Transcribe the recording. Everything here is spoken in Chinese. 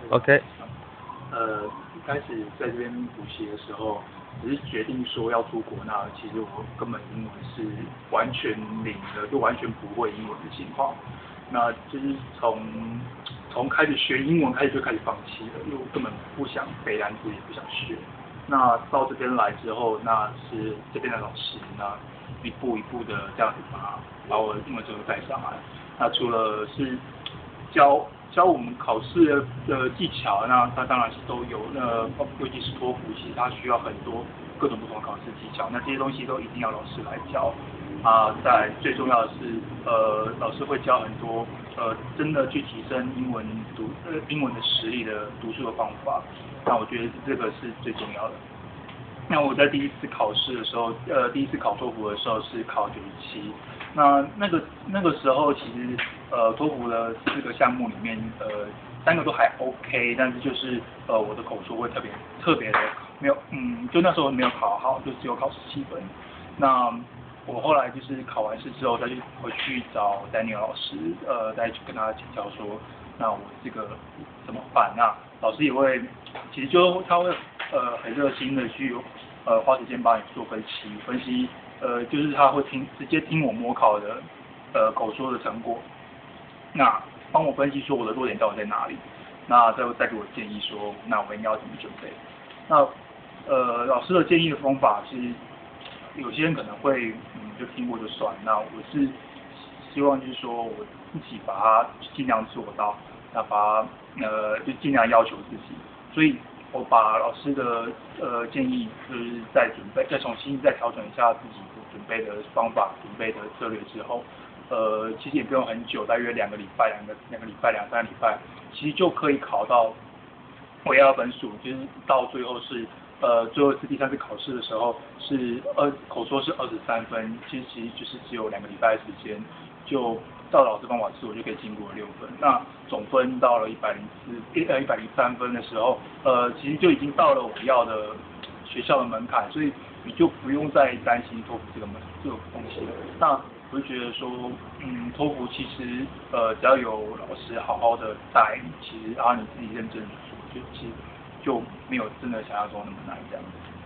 OK， 一开始在这边补习的时候，只是决定说要出国，那其实我根本英文是完全零的，就完全不会英文的情况。那就是从开始学英文开始就开始放弃了，因为我根本不想背单词，也不想学。那到这边来之后，那是这边的老师，那一步一步的这样子把我的英文程度带上来。那除了是教我们考试的技巧，那它当然是都有。尤其是托福，其实它需要很多各种不同的考试技巧，那这些东西都一定要老师来教。再最重要的是，老师会教很多真的去提升英文的实力的读书的方法。那我觉得这个是最重要的。那我在第一次考试的时候，第一次考托福的时候是考97。那个时候其实托福的4个项目里面3个都还 OK，但是就是我的口说会特别的没有就那时候没有考好，就只有考17分。那我后来就是考完试之后再去回去找 Daniel 老师，再去跟他请教说，那我这个怎么办？那老师也会，其实他会很热心的去花时间帮你做分析，就是他会直接听我模考的口说的成果，那帮我分析说我的弱点到底在哪里，那再给我建议说，那我应该要怎么准备？那老师的建议的方法是，有些人可能会就听过就算，那我是希望就是说我自己把它尽量做到，那就尽量要求自己，所以我把老师的建议就是再重新调整一下自己准备的方法、准备的策略之后，其实也不用很久，大约2个礼拜、2、3个礼拜，其实就可以考到我要分数，就是到最后是最后一次第3次考试的时候是口说是23分，其实就是只有2个礼拜的时间，就照老师方法试我就可以经过6分。那总分到了103分的时候，其实就已经到了我要的学校的门槛，所以你就不用再担心托福这个东西了。那我就觉得说，托福其实只要有老师好好的带，其实然后你自己认真的做，其实就没有真的想象中那么难这样子。